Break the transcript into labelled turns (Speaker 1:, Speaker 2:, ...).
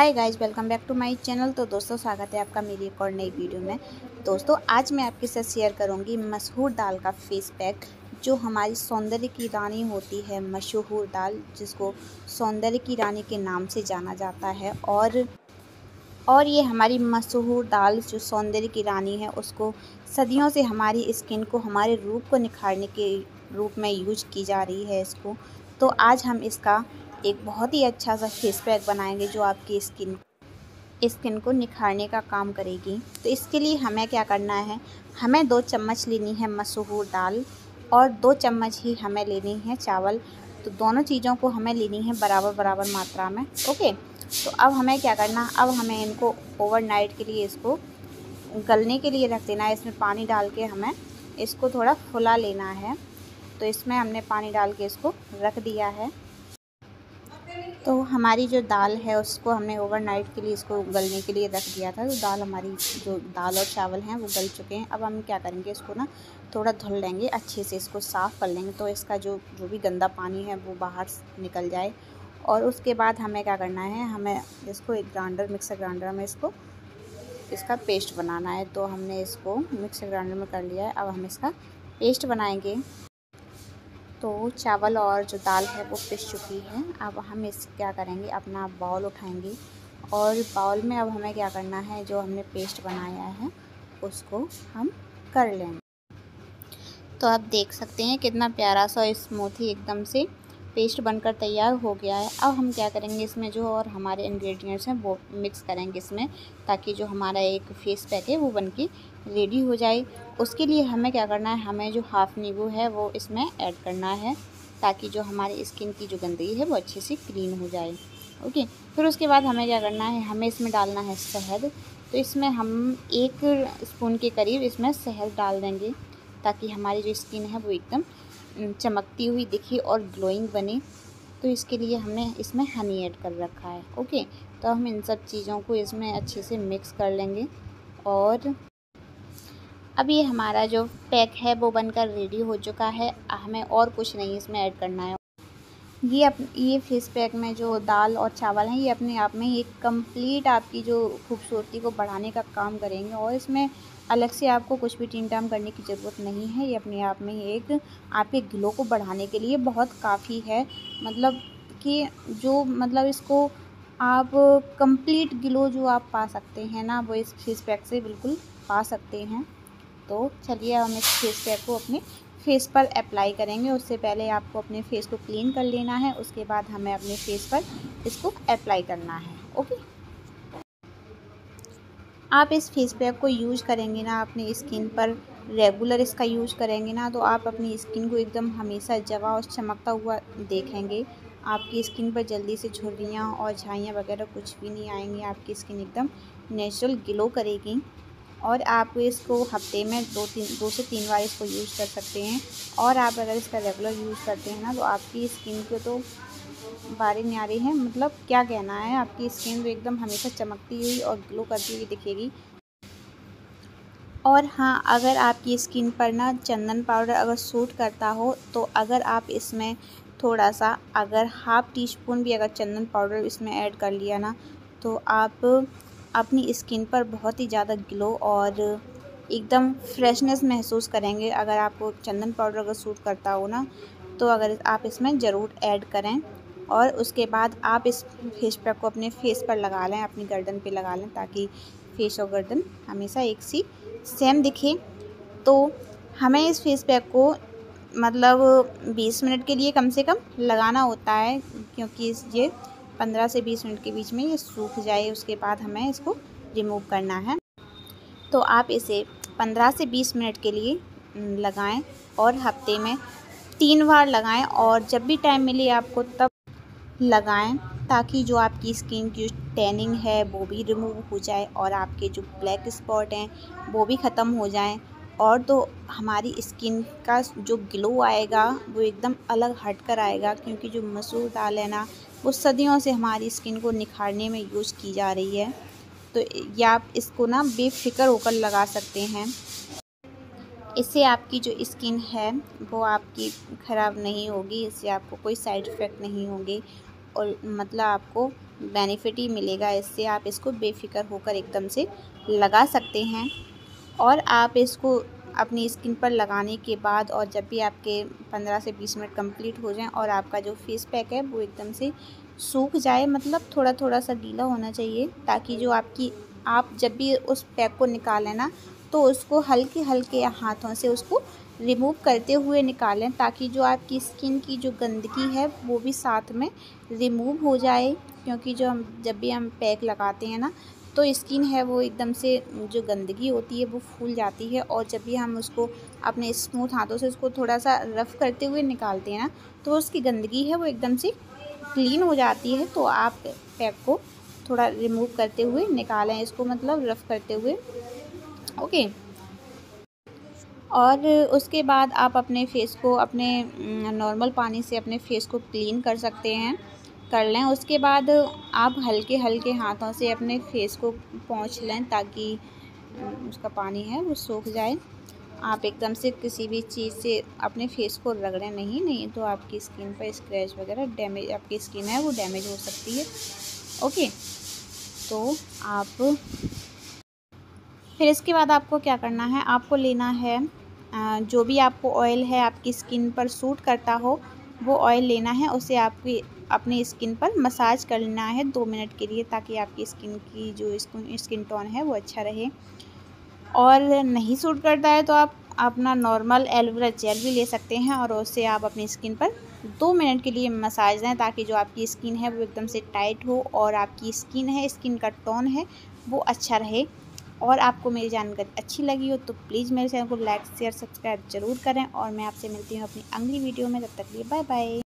Speaker 1: Hi guys, welcome back to my channel. तो दोस्तों, स्वागत है आपका मेरी एक और नई वीडियो में। दोस्तों, आज मैं आपके साथ शेयर करूंगी मशहूर दाल का फेस पैक, जो हमारी सौंदर्य की रानी होती है। मशहूर दाल जिसको सौंदर्य की रानी के नाम से जाना जाता है। और ये हमारी मशहूर दाल जो सौंदर्य की रानी है, उसको सदियों से हमारी स्किन को, हमारे रूप को निखारने के रूप में यूज की जा रही है इसको। तो आज हम इसका एक बहुत ही अच्छा सा फेस पैक बनाएंगे जो आपकी स्किन को निखारने का काम करेगी। तो इसके लिए हमें क्या करना है, हमें 2 चम्मच लेनी है मशहूर दाल और 2 चम्मच ही हमें लेनी है चावल। तो दोनों चीज़ों को हमें लेनी है बराबर बराबर मात्रा में। ओके, तो अब हमें क्या करना, अब हमें इनको ओवरनाइट के लिए इसको गलने के लिए रख देना है। इसमें पानी डाल के हमें इसको थोड़ा फुला लेना है। तो इसमें हमने पानी डाल के इसको रख दिया है। तो हमारी जो दाल है उसको हमने ओवरनाइट के लिए इसको गलने के लिए रख दिया था। तो दाल और चावल हैं वो गल चुके हैं। अब हम क्या करेंगे, इसको ना थोड़ा धुल लेंगे, अच्छे से इसको साफ़ कर लेंगे, तो इसका जो भी गंदा पानी है वो बाहर निकल जाए। और उसके बाद हमें क्या करना है, हमें इसको एक मिक्सर ग्राइंडर में इसका पेस्ट बनाना है। तो हमने इसको मिक्सर ग्राइंडर में कर लिया है। अब हम इसका पेस्ट बनाएंगे। तो चावल और जो दाल है वो पिस चुकी है। अब हम क्या करेंगे, अपना बाउल उठाएंगे और बाउल में अब हमें क्या करना है, जो हमने पेस्ट बनाया है उसको हम कर लेंगे। तो आप देख सकते हैं कितना प्यारा सा स्मूथी एकदम से पेस्ट बनकर तैयार हो गया है। अब हम क्या करेंगे, इसमें जो और हमारे इंग्रेडिएंट्स हैं वो मिक्स करेंगे इसमें, ताकि जो हमारा एक फेस पैक है वो बनके रेडी हो जाए। उसके लिए हमें क्या करना है, हमें जो हाफ़ नींबू है वो इसमें ऐड करना है, ताकि जो हमारी स्किन की जो गंदगी है वो अच्छे से क्लीन हो जाए। ओके, फिर उसके बाद हमें क्या करना है, हमें इसमें डालना है शहद। तो इसमें हम 1 स्पून के करीब इसमें शहद डाल देंगे, ताकि हमारी जो स्किन है वो एकदम चमकती हुई दिखे और ग्लोइंग बने। तो इसके लिए हमने इसमें हनी ऐड कर रखा है। ओके, तो हम इन सब चीज़ों को इसमें अच्छे से मिक्स कर लेंगे। और अब ये हमारा जो पैक है वो बनकर रेडी हो चुका है। हमें और कुछ नहीं इसमें ऐड करना है। ये फेस पैक में जो दाल और चावल हैं, ये अपने आप में एक कंप्लीट आपकी जो खूबसूरती को बढ़ाने का काम करेंगे। और इसमें अलग से आपको कुछ भी टीम-टाम करने की ज़रूरत नहीं है। ये अपने आप में एक आपके ग्लो को बढ़ाने के लिए बहुत काफ़ी है। मतलब कि इसको आप कंप्लीट ग्लो जो आप पा सकते हैं ना, वो इस फेस पैक से बिल्कुल पा सकते हैं। तो चलिए हम इस फेस पैक को अपने फेस पर अप्लाई करेंगे। उससे पहले आपको अपने फेस को क्लीन कर लेना है, उसके बाद हमें अपने फेस पर इसको अप्लाई करना है। ओके, आप इस फेस पैक को यूज़ करेंगे ना अपनी स्किन पर, रेगुलर इसका यूज़ करेंगे ना, तो आप अपनी स्किन को एकदम हमेशा जवा और चमकता हुआ देखेंगे। आपकी स्किन पर जल्दी से झुर्रियाँ और झाइयाँ वगैरह कुछ भी नहीं आएंगी। आपकी स्किन एकदम नेचुरल ग्लो करेगी। और आप इसको हफ्ते में 2 से 3 बार इसको यूज़ कर सकते हैं। और आप अगर इसका रेगुलर यूज़ करते हैं ना, तो आपकी स्किन को तो बारी न्यारी है, मतलब क्या कहना है, आपकी स्किन तो एकदम हमेशा चमकती हुई और ग्लो करती हुई दिखेगी। और हाँ, अगर आपकी स्किन पर ना चंदन पाउडर अगर सूट करता हो, तो अगर आप इसमें थोड़ा सा, अगर हाफ़ टी स्पून भी अगर चंदन पाउडर इसमें ऐड कर लिया ना, तो आप अपनी स्किन पर बहुत ही ज़्यादा ग्लो और एकदम फ्रेशनेस महसूस करेंगे। अगर आपको चंदन पाउडर अगर सूट करता हो ना, तो अगर आप इसमें ज़रूर ऐड करें। और उसके बाद आप इस फेस पैक को अपने फेस पर लगा लें, अपनी गर्दन पे लगा लें, ताकि फेस और गर्दन हमेशा एक सी सेम दिखे। तो हमें इस फेस पैक को मतलब 20 मिनट के लिए कम से कम लगाना होता है, क्योंकि ये 15 से 20 मिनट के बीच में ये सूख जाए। उसके बाद हमें इसको रिमूव करना है। तो आप इसे 15 से 20 मिनट के लिए लगाएं और हफ्ते में 3 बार लगाएं। और जब भी टाइम मिले आपको तब लगाएं, ताकि जो आपकी स्किन की टैनिंग है वो भी रिमूव हो जाए और आपके जो ब्लैक स्पॉट हैं वो भी ख़त्म हो जाएं। और तो हमारी स्किन का जो ग्लो आएगा वो एकदम अलग हटकर आएगा, क्योंकि जो मसूर दाल है ना, वो सदियों से हमारी स्किन को निखारने में यूज़ की जा रही है। तो या आप इसको ना बेफिक्र होकर लगा सकते हैं। इससे आपकी जो स्किन है वो आपकी ख़राब नहीं होगी, इससे आपको कोई साइड इफ़ेक्ट नहीं होंगे। और मतलब आपको बेनिफिट ही मिलेगा इससे। आप इसको बेफिक्र होकर एकदम से लगा सकते हैं। और आप इसको अपनी स्किन पर लगाने के बाद और जब भी आपके 15 से 20 मिनट कंप्लीट हो जाएं और आपका जो फेस पैक है वो एकदम से सूख जाए, मतलब थोड़ा थोड़ा सा गीला होना चाहिए, ताकि जो आप जब भी उस पैक को निकालें ना तो उसको हल्के हल्के हाथों से उसको रिमूव करते हुए निकालें, ताकि जो आपकी स्किन की जो गंदगी है वो भी साथ में रिमूव हो जाए। क्योंकि जब भी हम पैक लगाते हैं ना तो स्किन है वो एकदम से जो गंदगी होती है वो फूल जाती है, और जब भी हम उसको अपने स्मूथ हाथों से उसको थोड़ा सा रफ़ करते हुए निकालते हैं ना तो उसकी गंदगी है वो एकदम से क्लीन हो जाती है। तो आप पैक को थोड़ा रिमूव करते हुए निकालें, इसको मतलब रफ़ करते हुए, ओके। और उसके बाद आप अपने फेस को अपने नॉर्मल पानी से अपने फेस को क्लीन कर लें। उसके बाद आप हल्के हल्के हाथों से अपने फेस को पोंछ लें, ताकि उसका पानी है वो सूख जाए। आप एकदम से किसी भी चीज़ से अपने फेस को रगड़ें नहीं तो आपकी स्किन पर स्क्रैच वगैरह डैमेज, आपकी स्किन है वो डैमेज हो सकती है, ओके। तो आप फिर इसके बाद आपको क्या करना है, आपको लेना है जो भी आपको ऑयल है आपकी स्किन पर सूट करता हो वो ऑयल लेना है। उसे आपकी अपनी स्किन पर मसाज करना है 2 मिनट के लिए, ताकि आपकी स्किन की जो स्किन टोन है वो अच्छा रहे। और नहीं सूट करता है तो आप अपना नॉर्मल एलोवेरा जेल भी ले सकते हैं और उससे आप अपनी स्किन पर 2 मिनट के लिए मसाज दें, ताकि जो आपकी स्किन है वो एकदम से टाइट हो और आपकी स्किन का टोन है वो अच्छा रहे। और आपको मेरी जानकारी अच्छी लगी हो तो प्लीज़ मेरे चैनल को लाइक शेयर सब्सक्राइब ज़रूर करें, और मैं आपसे मिलती हूँ अपनी अगली वीडियो में। तब तक के लिए बाय बाय।